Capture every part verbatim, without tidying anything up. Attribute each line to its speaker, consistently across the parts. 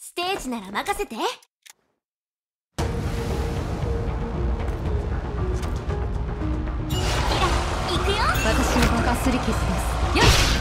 Speaker 1: ステージなら任せて。いくよ。
Speaker 2: 私のバカスリキスです。
Speaker 1: よし。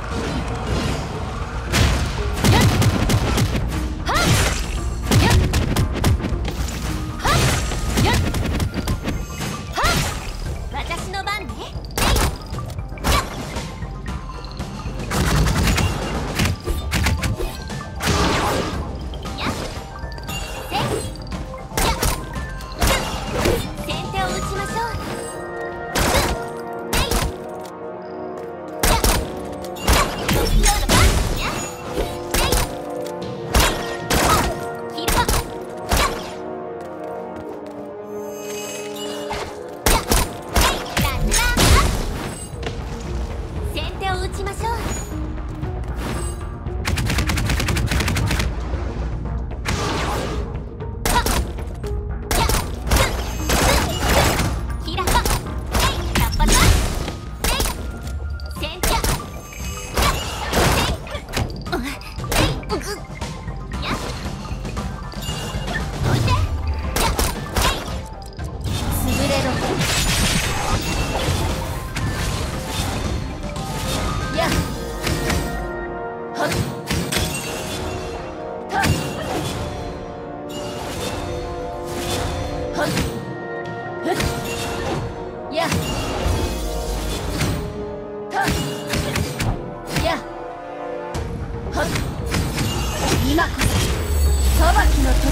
Speaker 2: 今こそ裁きの時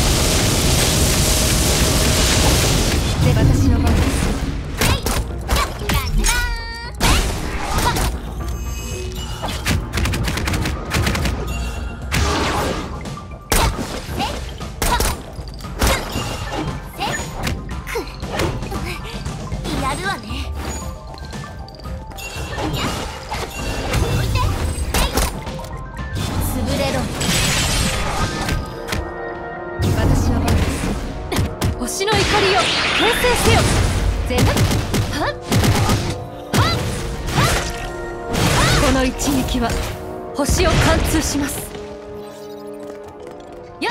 Speaker 2: で、私の番です。
Speaker 1: やるわね。
Speaker 2: 潰れろ。私の番です。星の怒りよ、形成せよ。全部はっはっはっ。この一撃は星を貫通します。よっ。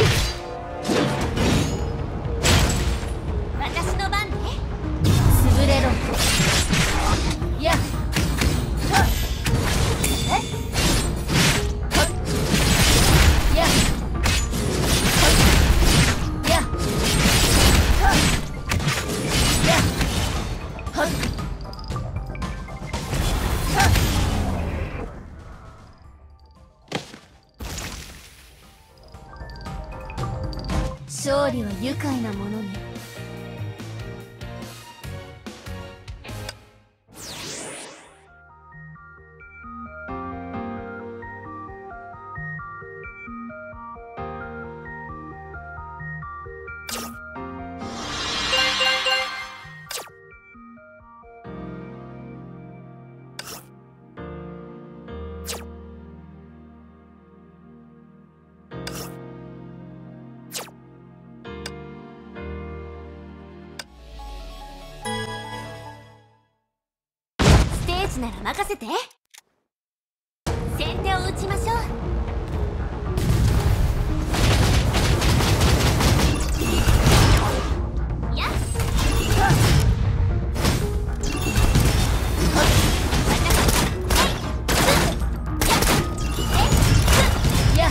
Speaker 1: 私の番ね。
Speaker 2: 潰れろ。やっはっえっはっやっはっやっはっやっはっはっ。勝利は愉快なものね。
Speaker 1: ステージなら任せて。先手を打ちましょう。やっ
Speaker 2: やっ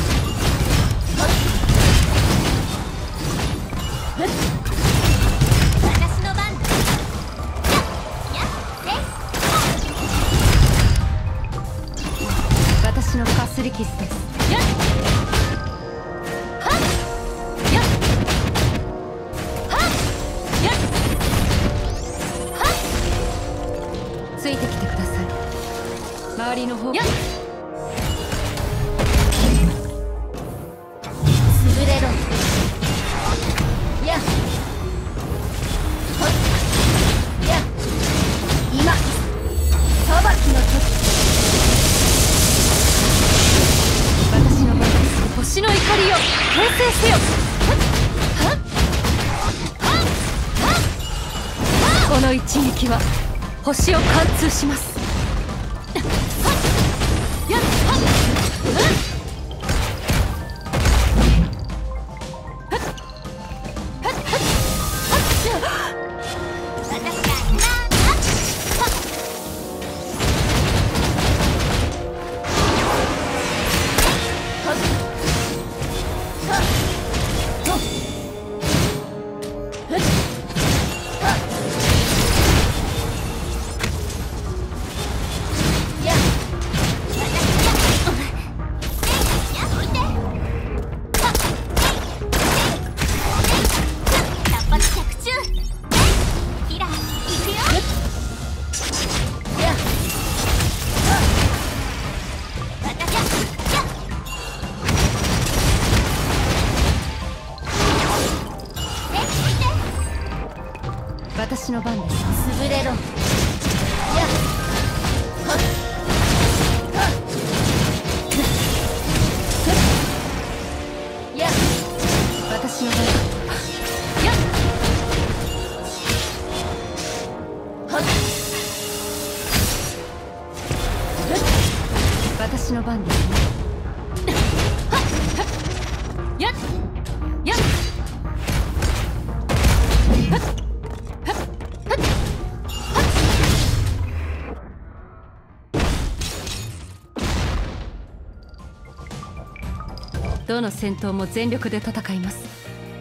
Speaker 1: 私の番。やっやっ
Speaker 2: 私のかすり傷です。
Speaker 1: やっはっやっはっやっはっ。
Speaker 2: ついてきてください。周りの方
Speaker 1: やっ
Speaker 2: 潰れろ。やっはっやっ今裁きの時。私の番です。
Speaker 1: 星の怒りよ、形成せよ。はっはっはっはっ。
Speaker 2: この一撃は星を貫通します。
Speaker 1: やっはっ
Speaker 2: の番です。
Speaker 1: 潰れろ。やっはっはっやっ
Speaker 2: 私の番。
Speaker 1: やっはっ
Speaker 2: 私の番ですね。
Speaker 1: やっやっ
Speaker 2: どの戦闘も全力で戦います。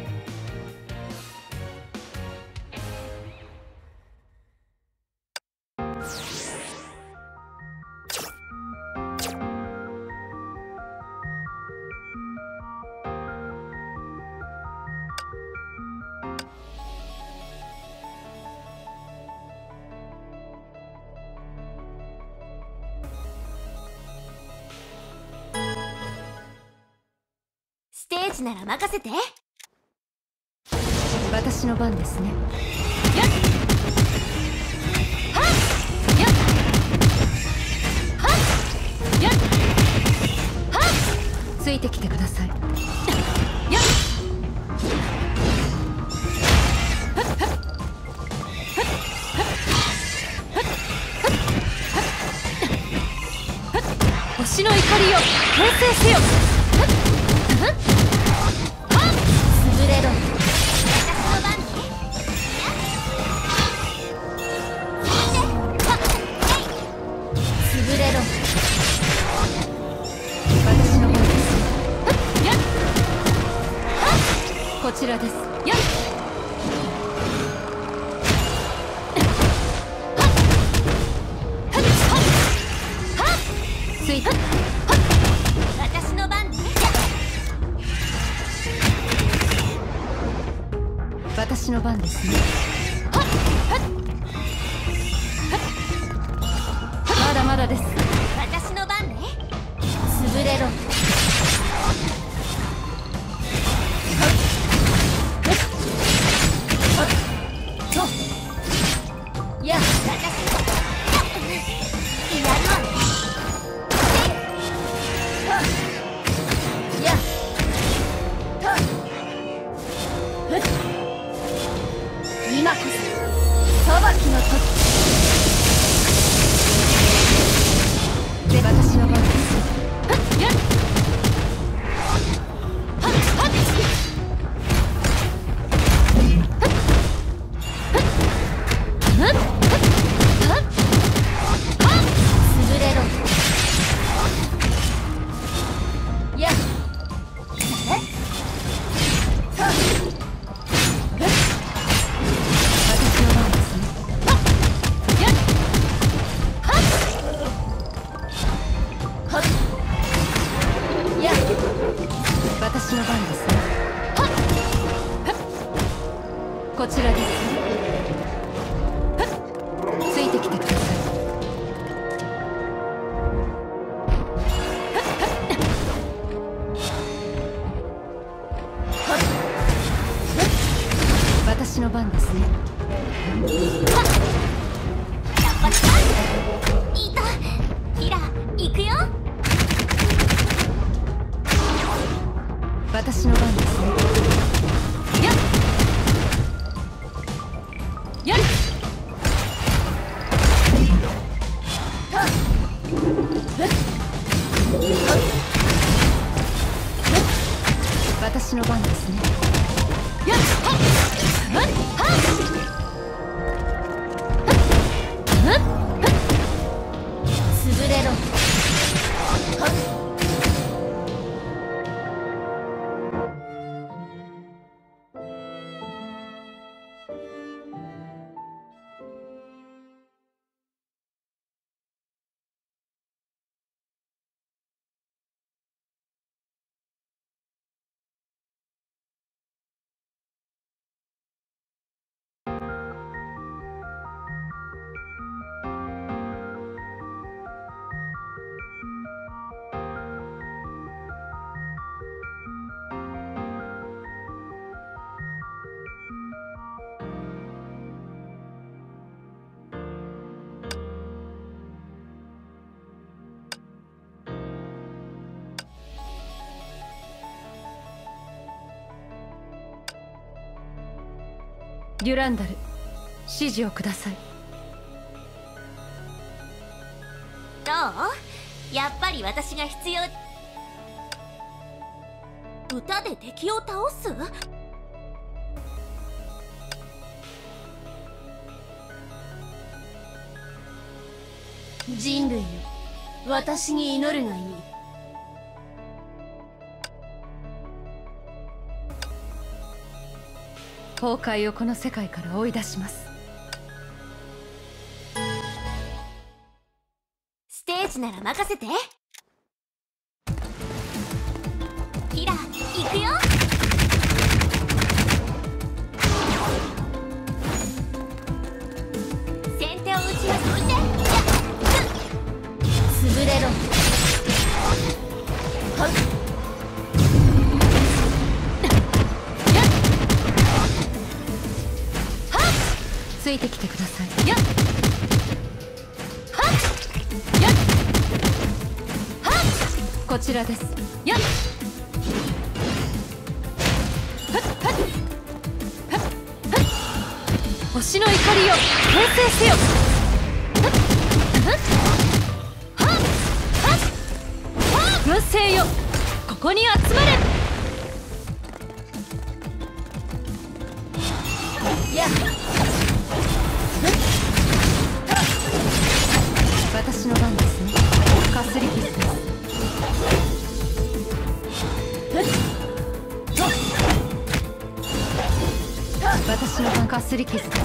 Speaker 1: ステージなら任せて。
Speaker 2: 私の番ですね。
Speaker 1: やっはっやっはっやっはっ
Speaker 2: ついてきてください。
Speaker 1: やっ
Speaker 2: 星の怒りを形成せよ。
Speaker 1: 潰れろ。私の番ね。潰れろ。
Speaker 2: 私の番です。
Speaker 1: やっ
Speaker 2: こちらです。
Speaker 1: やっ
Speaker 2: ついて。
Speaker 1: 私の番ね。
Speaker 2: 私の番ですね。まだまだです。
Speaker 1: 私の番ね。潰れろ。いや、私やるわね。いや今こそ裁きの時。
Speaker 2: で、私の番です。
Speaker 1: やっはっはっ潰れろ。やっ
Speaker 2: 私の番ですね。
Speaker 1: やっはっはっやっ
Speaker 2: 私の番ですね。
Speaker 1: はっ
Speaker 2: こちらです。ついてきてください。私の番ですね。
Speaker 1: やっぱりいた。キラ行くよ。
Speaker 2: 私の番ですね。
Speaker 1: やっやっ
Speaker 2: 私の番ですね。
Speaker 1: やっはっはっはっ潰れろ。はっ
Speaker 2: デュランダル、指示をください。
Speaker 1: どう？やっぱり私が必要。歌で敵を倒す？人類よ、私に祈るがいい。
Speaker 2: 崩壊をこの世界から追い出します。
Speaker 1: ステージなら任せて。キラ、行くよ。先手を打ちはそいて。潰れろ。はっ。
Speaker 2: ついてきてください。やっはっやっはっこちらです。やっはっはっはっはっ星の怒りを形成せよ。はっはっはっはっ軍勢よ、ここに集まれ。やっ私の番ですね。かすり傷です。私の番かすり傷です。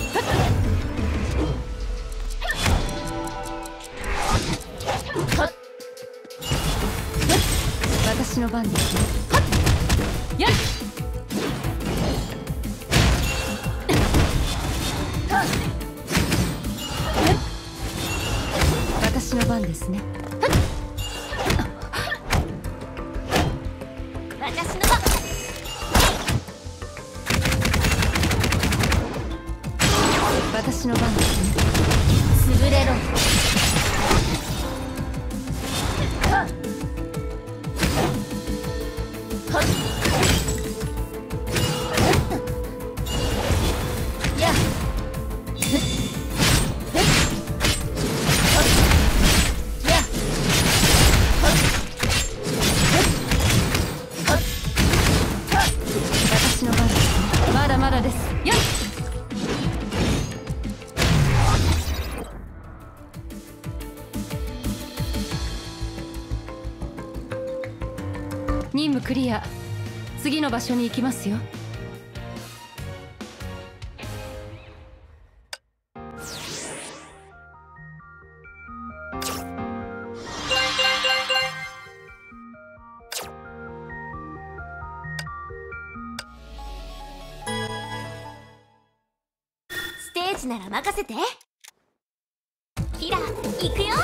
Speaker 2: 私の番ですね。やっ私の番ですね。
Speaker 1: 私の番。
Speaker 2: 私の番ですね。
Speaker 1: 潰れろ。やっ私の番ですね。まだまだです。やっ任務クリア。次の場所に行きますよ。 ステージなら任せて。キラ、行くよ。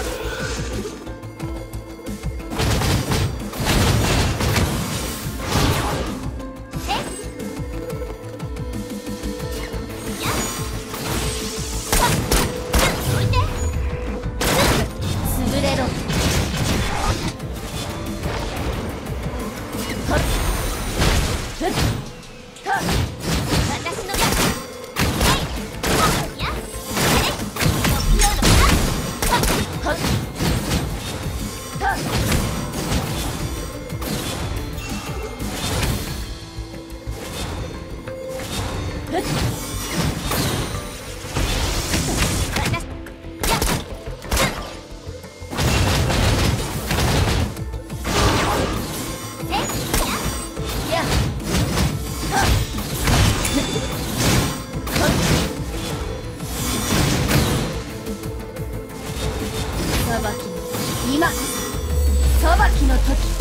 Speaker 1: 裁きの今こそ裁きの時。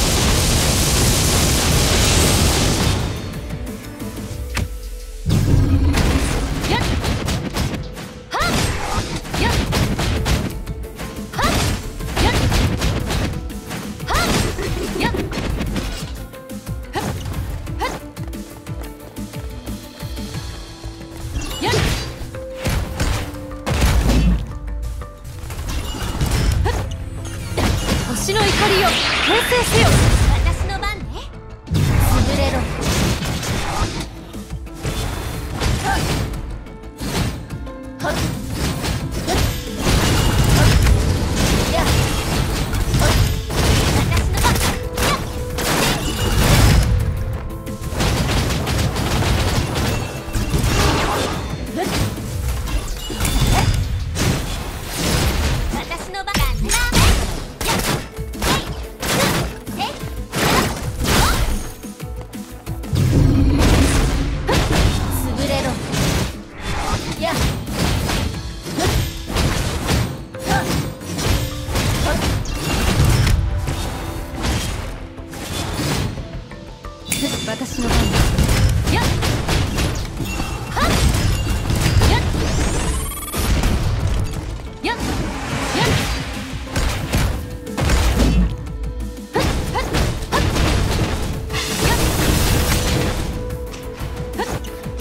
Speaker 2: 星の怒りを形成せよ。
Speaker 1: 私の番ね。潰れろ。
Speaker 2: 私の番です。やっはっやっやっやっはっはっはっやっはっはっ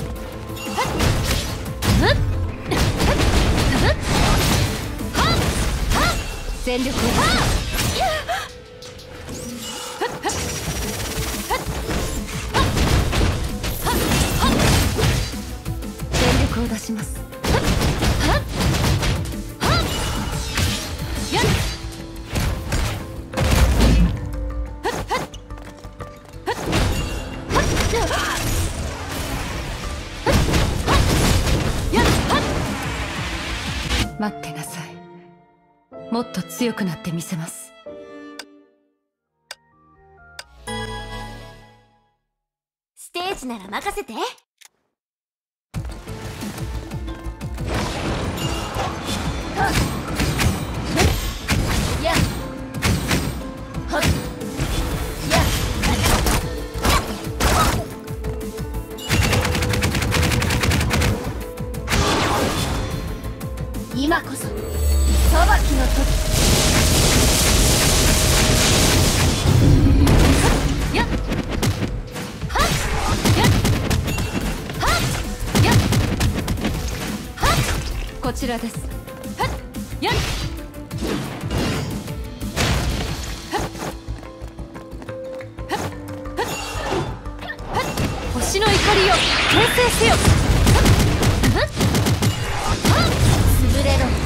Speaker 2: はっはっはっ全力をを出します。はっはっやっはっはっはっはっやっはっ待ってなさい。もっと強くなってみせます。
Speaker 1: ステージなら任せて。今こそ裁きの時。やっはっやっはっやっはっ
Speaker 2: こちらです。
Speaker 1: はっやっ
Speaker 2: 星の怒りを形成せよ。
Speaker 1: 潰れろ。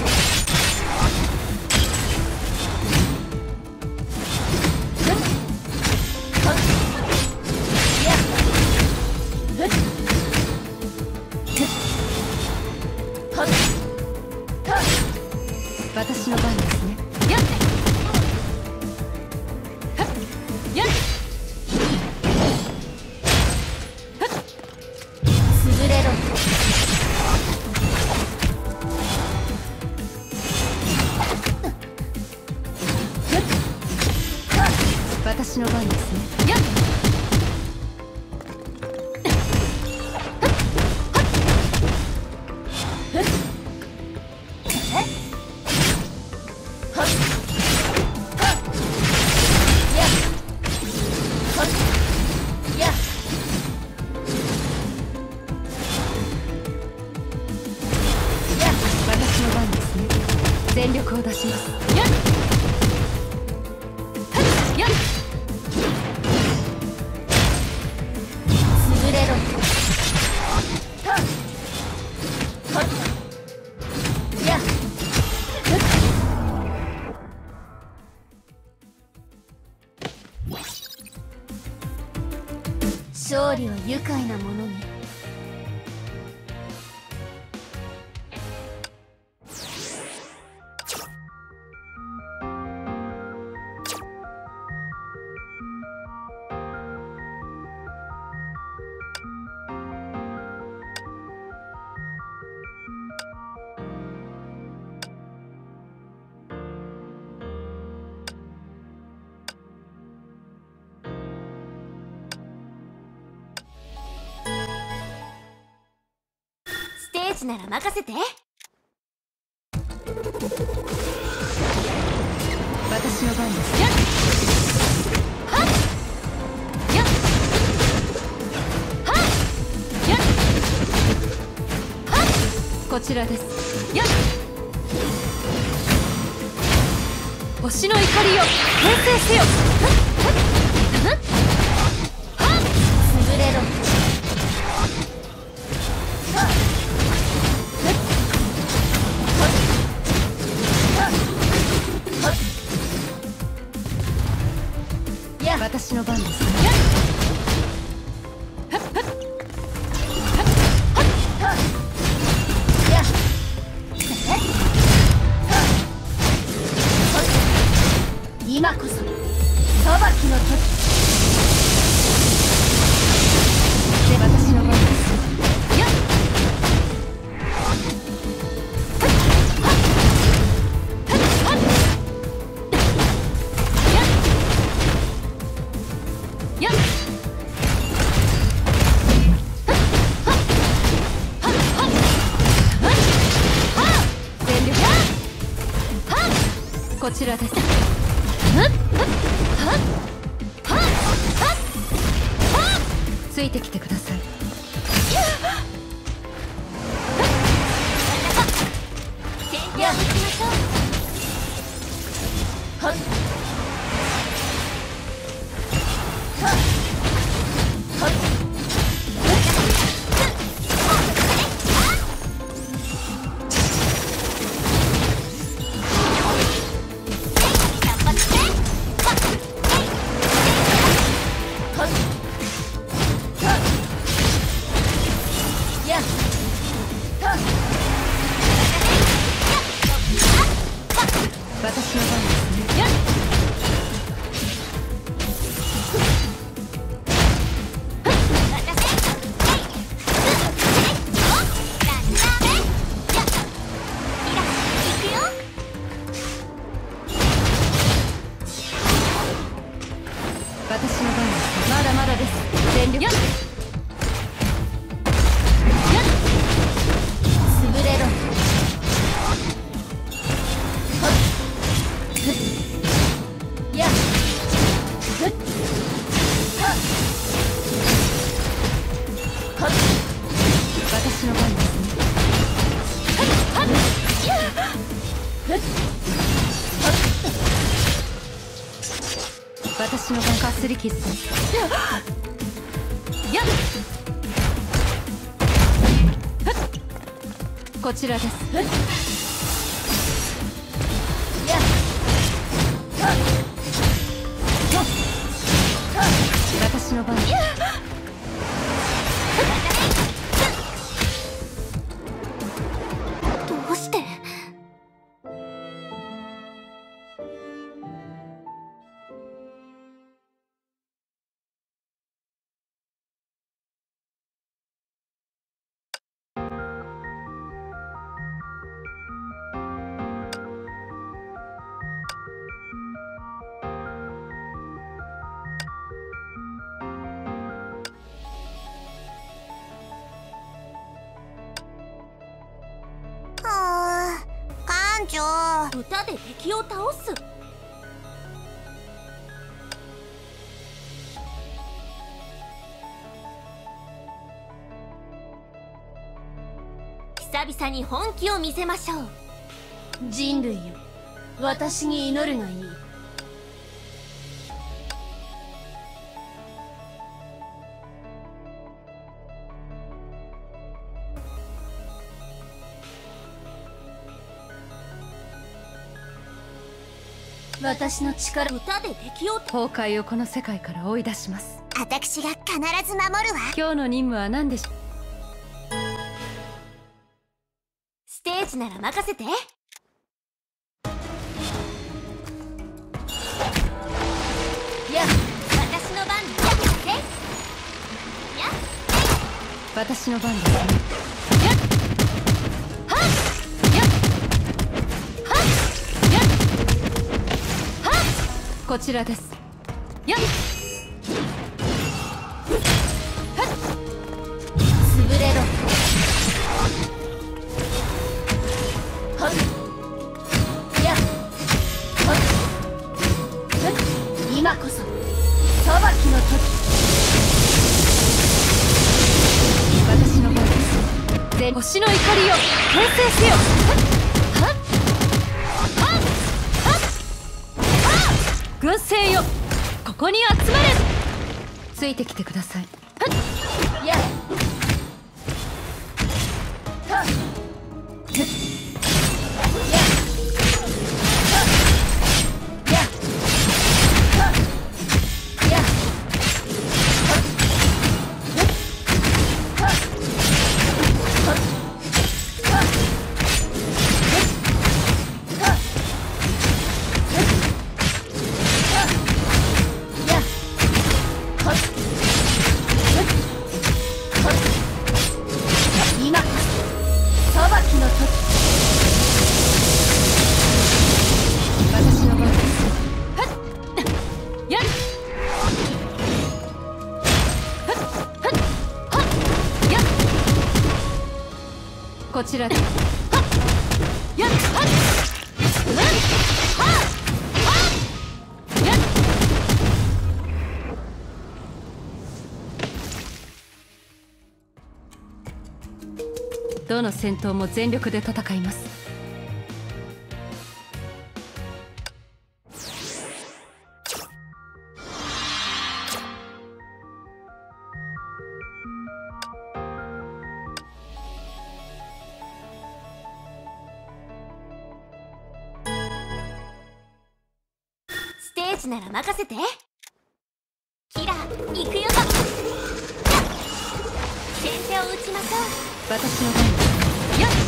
Speaker 2: 私の番ですね。
Speaker 1: やっやっ潰れろ。
Speaker 2: 私の番ですね。
Speaker 1: やっ
Speaker 2: 全力を出します。
Speaker 1: やっやっ潰れろ。やっ勝利は愉快なものね。ステージなら任せて。
Speaker 2: 私の番です。
Speaker 1: やっはっやっはっやっはっ
Speaker 2: こちらです。
Speaker 1: やっ
Speaker 2: 星の怒りを形成せよ。
Speaker 1: はっ潰れろ。
Speaker 2: 私の番ですね。
Speaker 1: 今こそ裁きの時
Speaker 2: で、私の番です。やっやっ全力こちらです。ついてきてください。
Speaker 1: 先手を打ちましょう。はっはっはっ
Speaker 2: 私の番ですね。やっ私の番です。まだまだです。全力。やっ
Speaker 1: 潰れろ。やっふっはっはっ
Speaker 2: 私の番ですね。
Speaker 1: はっやっふっはっ
Speaker 2: 私の番かすり傷です。やっこちらです。
Speaker 1: やっはっ
Speaker 2: 私の番です。
Speaker 1: どうして？歌で敵を倒す。久々に本気を見せましょう。人類よ、私に祈るがいい。私の力、歌で敵を。
Speaker 2: 崩壊をこの世界から追い出します。
Speaker 1: 私が必ず守るわ。
Speaker 2: 今日の任務は何でしょう？
Speaker 1: ステージなら任せて。や私の番だ。やや
Speaker 2: 私の番ですね。やっはっやっはっやっはっこちらです。やっはっ
Speaker 1: 潰れろ。はっやはっ今こそ裁きの時。
Speaker 2: 私の番です。全星の怒りを形成せよ。はっはっはっはっ軍勢よ、ここに集まれ。ついてきてください。はっ
Speaker 1: やはっやや
Speaker 2: ちらで。はっやっはっうんはっはっやっ。どの戦闘も全力で戦います。
Speaker 1: ステージなら任せて。キラー行くよ。先手を打ちましょう。
Speaker 2: 私の番です。やっ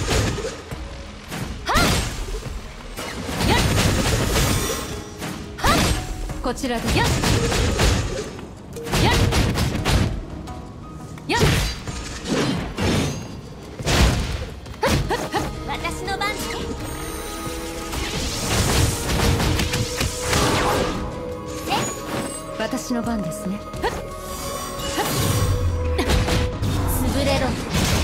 Speaker 2: はっやっはっこちらで。やっやっやっ
Speaker 1: 私の番ね。
Speaker 2: 私の番ですね。
Speaker 1: 潰れろ。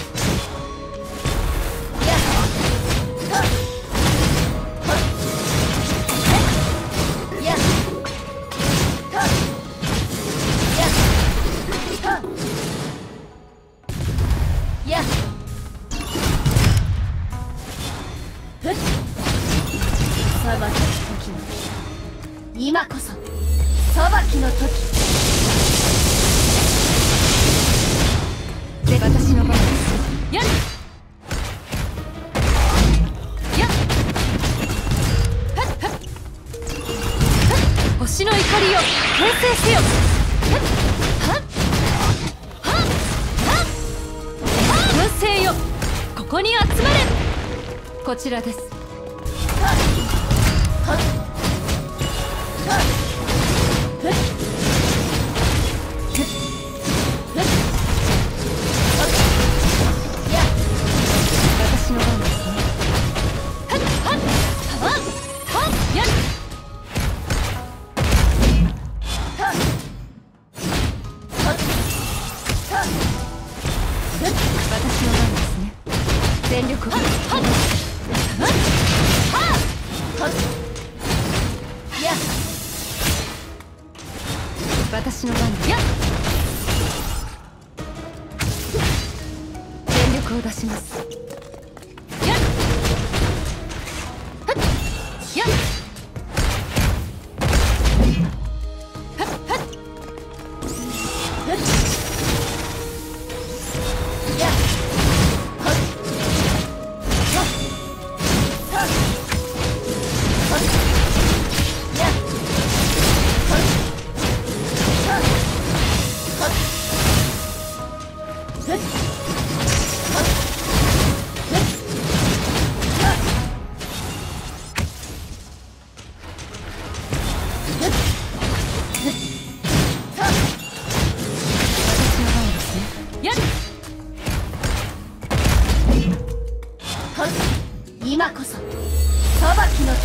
Speaker 1: 裁き時の今こそ裁きの時
Speaker 2: で、私の番です。やっやっはっはっはっ星の怒りを形成せよ。はっはっはっはっ軍勢よ、ここに集まれ。こちらです。私の番ですね。はっはっはっはっやっ私の番ですね。全力を。はっはっはっはっやっ私の番です。やっ全力を出します。やっはっやっはっはっはっやっはっはっはっやっはっはっはっ今こそ裁きの時。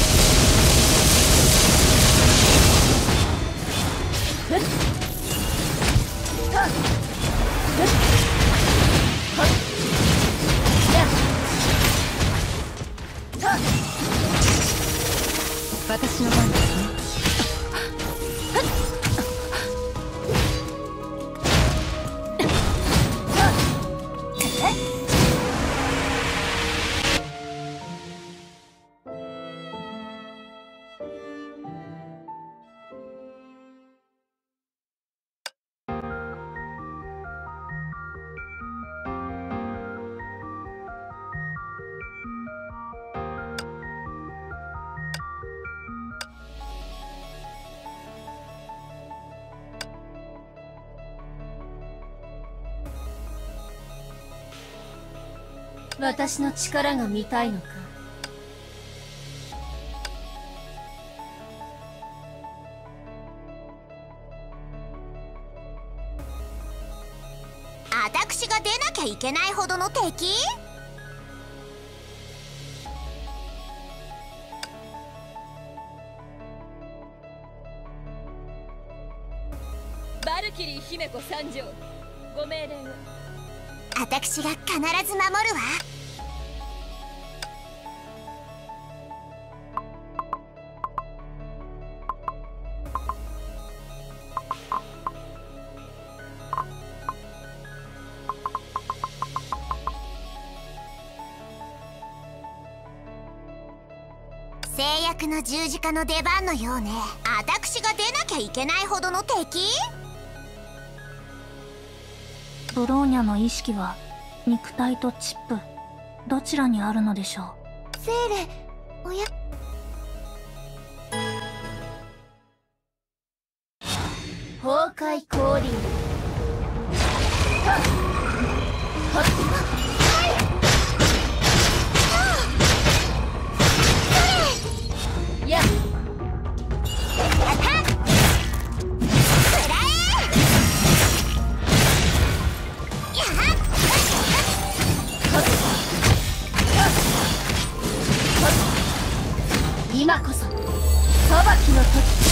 Speaker 2: ふっはっふっはっやっはっ私の番ですね。私の力が見たいのか。
Speaker 3: 私が出なきゃいけないほどの敵？
Speaker 1: バルキリー姫子参上。ご命令を。
Speaker 3: 私が必ず守るわ。制約の十字架の出番のようね。私が出なきゃいけないほどの敵？
Speaker 4: ブローニャの意識は肉体とチップどちらにあるのでしょう。
Speaker 3: セーレ、おや
Speaker 1: 崩壊降臨。やっ今こそ裁きの時。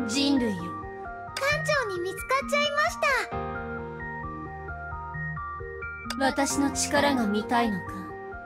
Speaker 2: 人類よ、
Speaker 3: 館長に見つかっちゃいました。
Speaker 2: 私の力が見たいのか。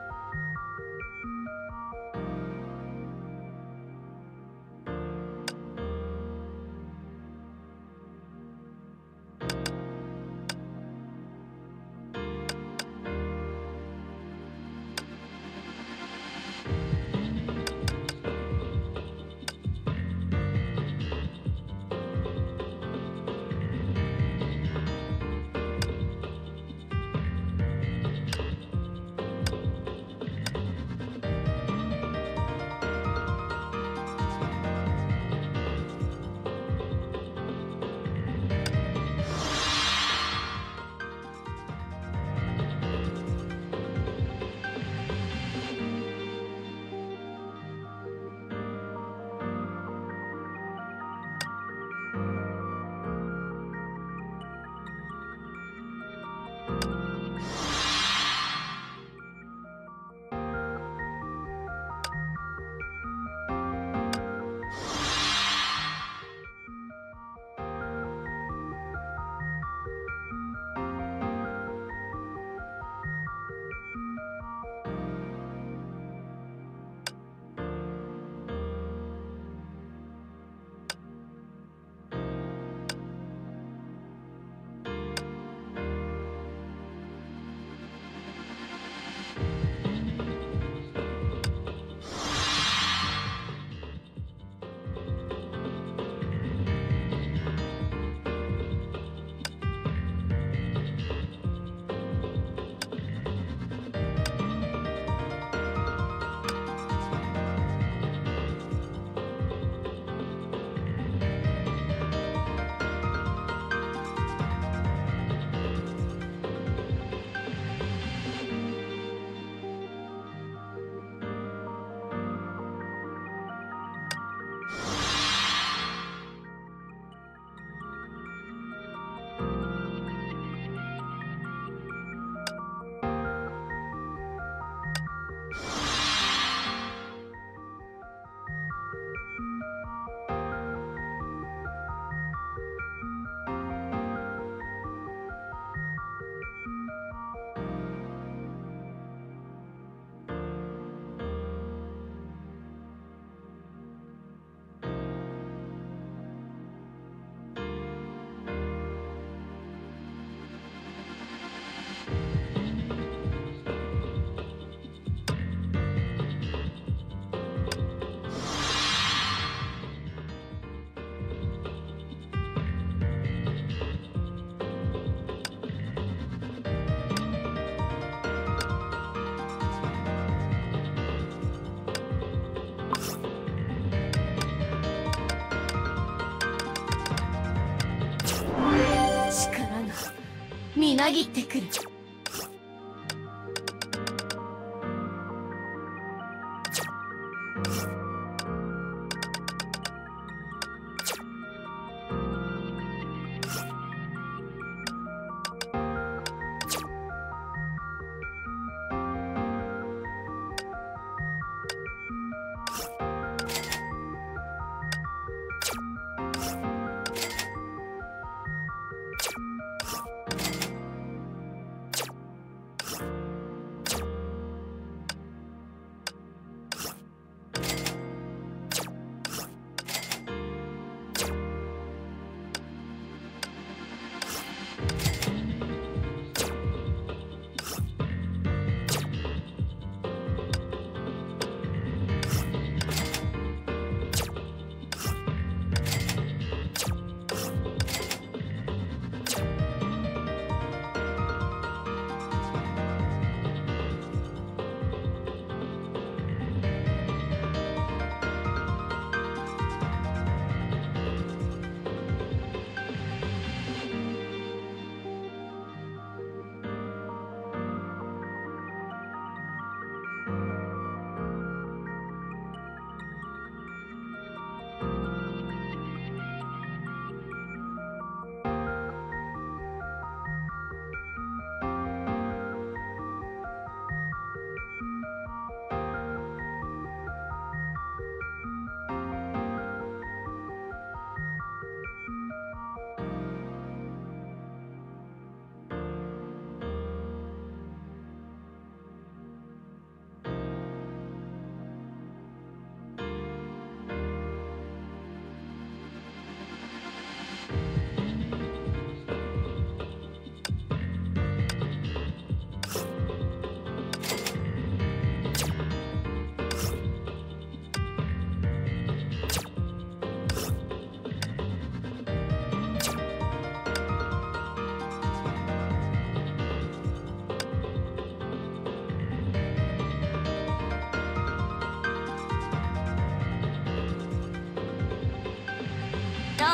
Speaker 2: みなぎってくる。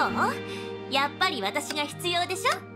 Speaker 3: う？やっぱり私が必要でしょ。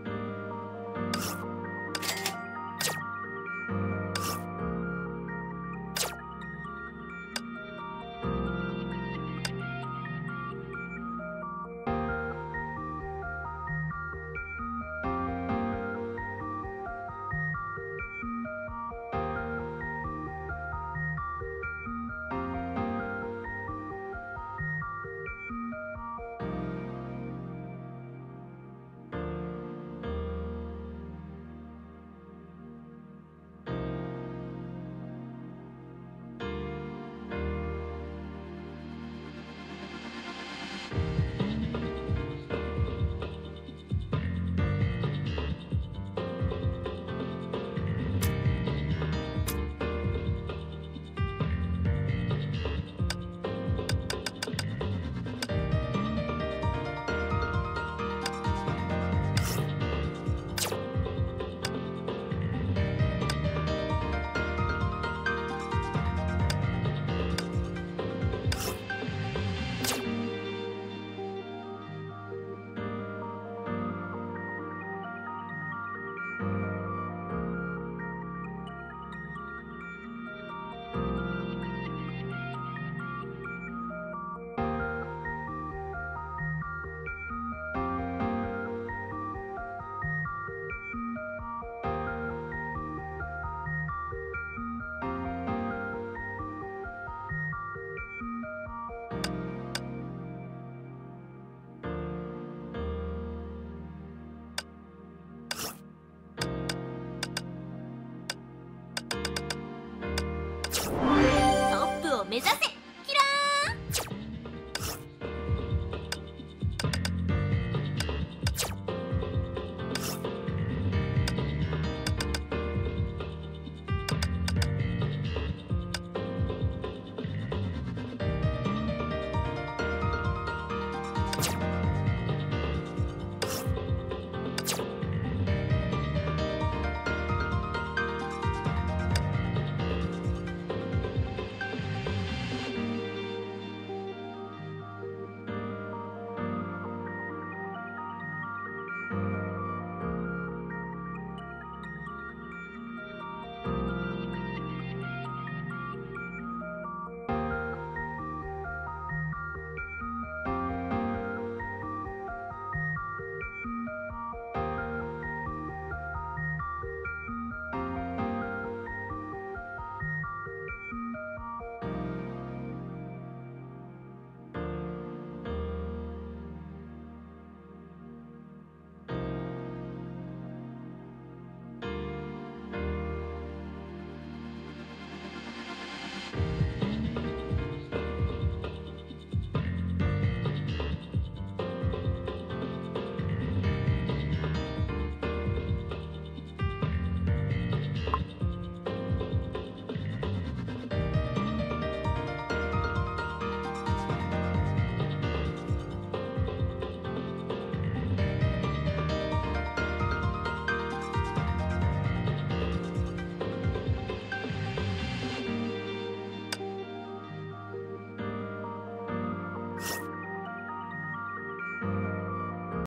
Speaker 3: トップを目指せ。